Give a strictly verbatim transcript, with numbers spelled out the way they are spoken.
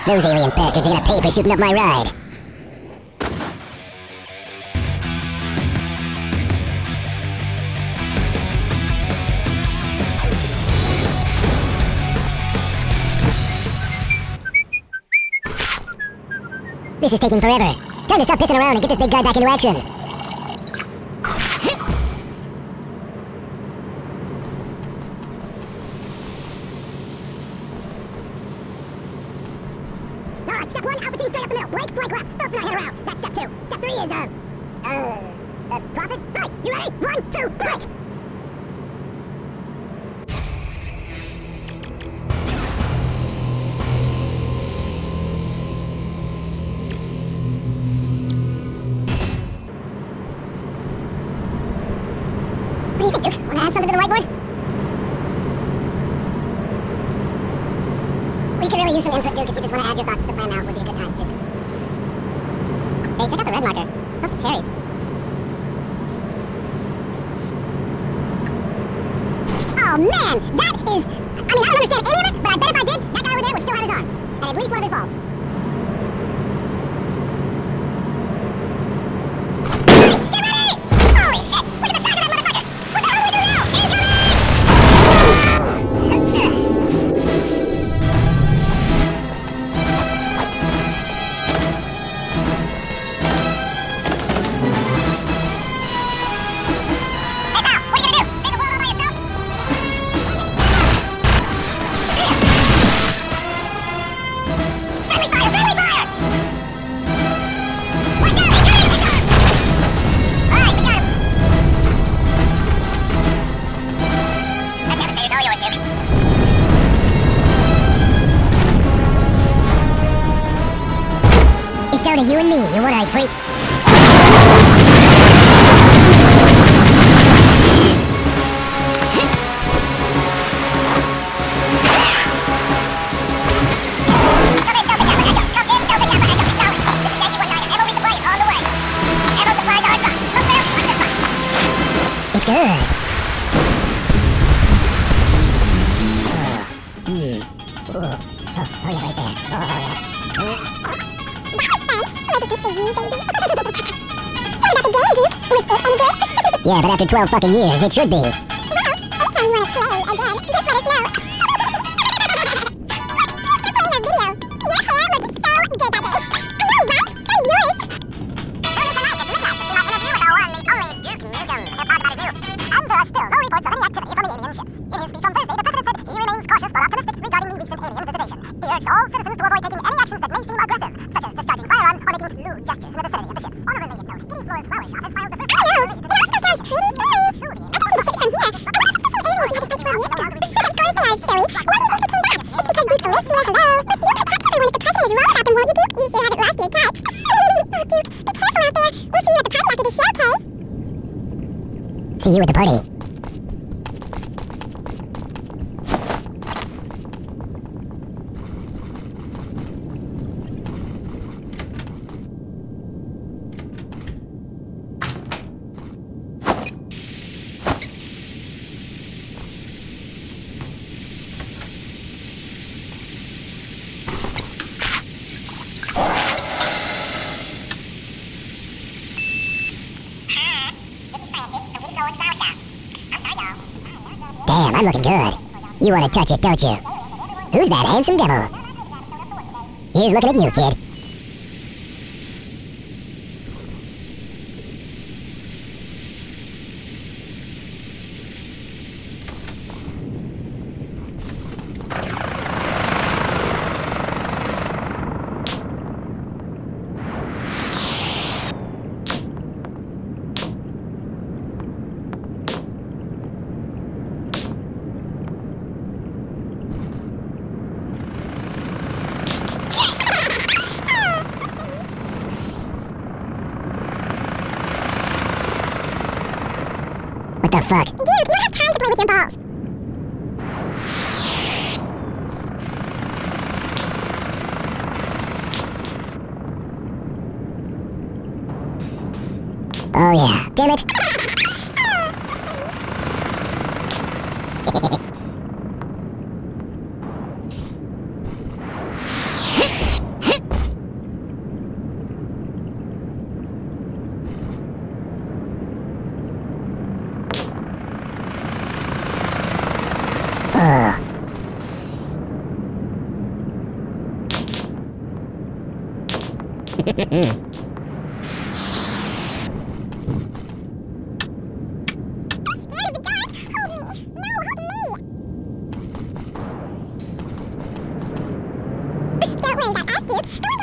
Those alien bastards are gonna pay for shooting up my ride. This is taking forever. Time to stop pissing around and get this big guy back into action. Alright, step one, Alpha team straight up the middle. Brake, brake left. Don't not head around. That's step two. Step three is, uh, uh, uh, profit. Right, you ready? One, two, brake! What do you think, Duke? Wanna add something to the whiteboard? We could really use some input, Duke. If you just want to add your thoughts to the plan now, it would be a good time, Duke. Hey, check out the red marker. It smells like cherries. Oh, man! That is... I mean, I don't understand any of it, but I bet if I did, that guy over there would still have his arm. And at least one of his balls. Get ready! Holy shit! Look at the size of that motherfucker! What the hell do we do now? It's down to you and me, you one-eyed freak. It's good. Oh, mm. oh. Oh, oh yeah, right there. Oh, oh yeah. Yeah, but after twelve fucking years, it should be. Well, anytime you want to play again, just let us know. Look, you're playing a video. Your hair looks so good that day. I know, right? So yours. Tune in tonight at midnight to see my interview with the one, the only Duke Nukem. He'll talk about his view. And there are still no reports of any activity from the alien ships. In his speech on Thursday, the president said he remains cautious but optimistic regarding the recent alien visitation. He urged all citizens to avoid taking any actions that may seem aggressive, such as discharging firearms or making lewd gestures in the vicinity of the ships. On a related note, Guinea Flora's flower shop has filed the first... I know! It also sounds pretty scary! I can see the ships from here. I wonder if it's the aliens you had to fight twelve years ago. Of course they are, silly. Why do you think they came back? It's because Duke lives here, hello. But you protect everyone if the president is wrong about them, won't you, Duke? You should have it lost your touch. Oh, Duke, be careful out there. We'll see you at the party after the show, okay? See you at the party. Damn, I'm looking good. You want to touch it, don't you? Who's that handsome devil? He's looking at you, kid. What the fuck? Dude, you don't have time to play with your balls. Oh yeah, damn it. Scared of the dark? Hold me. No, hold me. Don't worry about us, dude.